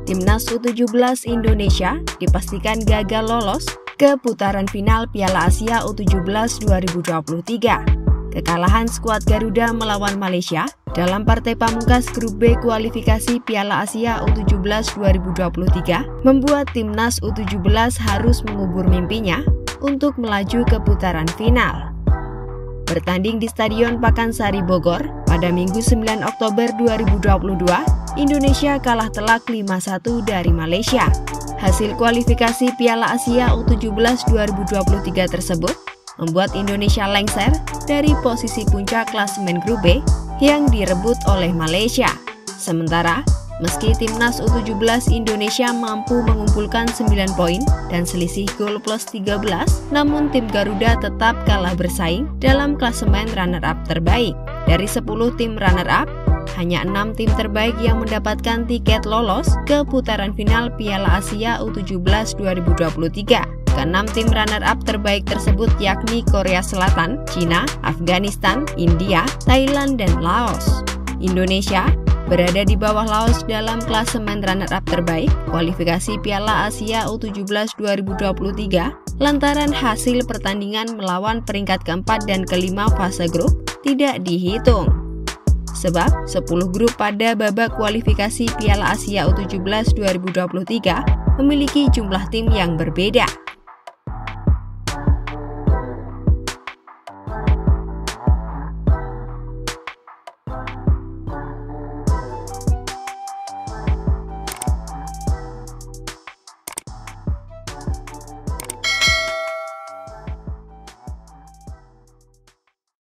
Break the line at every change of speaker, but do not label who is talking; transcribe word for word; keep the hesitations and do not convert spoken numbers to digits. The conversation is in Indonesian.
Timnas U tujuh belas Indonesia dipastikan gagal lolos ke putaran final Piala Asia U tujuh belas dua ribu dua puluh tiga. Kekalahan skuad Garuda melawan Malaysia dalam partai pamungkas grup B kualifikasi Piala Asia U tujuh belas dua ribu dua puluh tiga membuat Timnas U tujuh belas harus mengubur mimpinya untuk melaju ke putaran final. Bertanding di Stadion Pakansari Bogor pada Minggu sembilan Oktober dua ribu dua puluh dua, Indonesia kalah telak lima satu dari Malaysia. Hasil kualifikasi Piala Asia U tujuh belas dua ribu dua puluh tiga tersebut membuat Indonesia lengser dari posisi puncak klasemen grup B yang direbut oleh Malaysia. Sementara, meski Timnas U tujuh belas Indonesia mampu mengumpulkan sembilan poin dan selisih gol plus tiga belas, namun tim Garuda tetap kalah bersaing dalam klasemen runner-up terbaik. Dari sepuluh tim runner-up, hanya enam tim terbaik yang mendapatkan tiket lolos ke putaran final Piala Asia U tujuh belas dua ribu dua puluh tiga. Keenam tim runner-up terbaik tersebut yakni Korea Selatan, China, Afghanistan, India, Thailand, dan Laos. Indonesia berada di bawah Laos dalam klasemen runner-up terbaik kualifikasi Piala Asia U tujuh belas dua ribu dua puluh tiga lantaran hasil pertandingan melawan peringkat keempat dan kelima fase grup tidak dihitung. Sebab sepuluh grup pada babak kualifikasi Piala Asia U tujuh belas dua ribu dua puluh tiga memiliki jumlah tim yang berbeda.